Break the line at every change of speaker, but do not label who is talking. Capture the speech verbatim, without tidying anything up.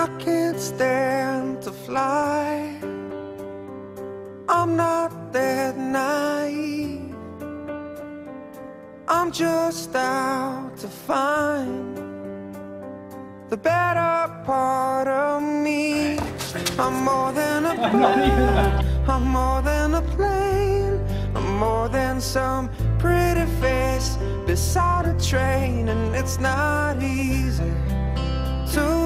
I can't stand to fly. I'm not that naive. I'm just out to find the better part of me. I'm more than a bird, I'm more than a plane, I'm more than some pretty face beside a train. And it's not easy to